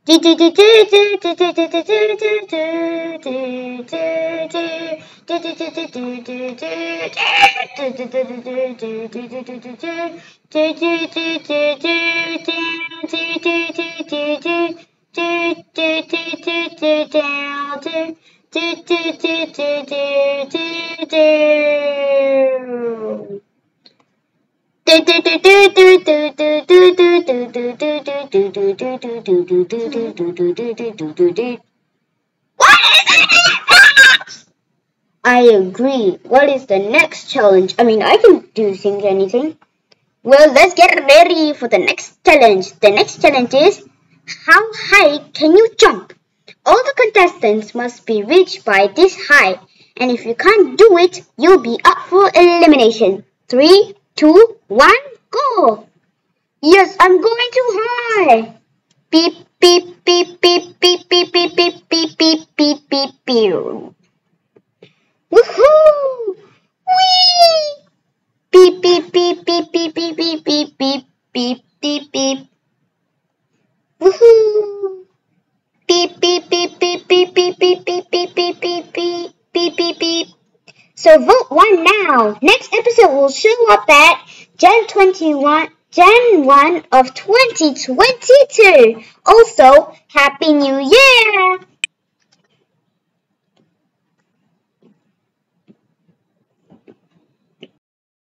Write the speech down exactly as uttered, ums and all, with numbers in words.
I agree. What is the next challenge? I mean, I can do things, anything. Well, let's get ready for the next challenge. The next challenge is, how high can you jump? All the contestants must be reached by this high. And if you can't do it, you'll be up for elimination. Three, two, one, go! Yes, I'm going too high! Beep, beep, beep, beep, beep, beep, beep, beep, beep, beep, beep, beep, beep. Woohoo! Whee! Beep, beep, beep, beep, beep, beep, beep, beep, beep, beep, beep, beep. Woohoo! Beep, beep, beep, beep, beep, beep, beep, beep, beep, beep, beep, beep, beep, beep, beep. So vote one now. Next episode will show up at January twenty-first, January first of twenty twenty-two. Also, Happy New Year!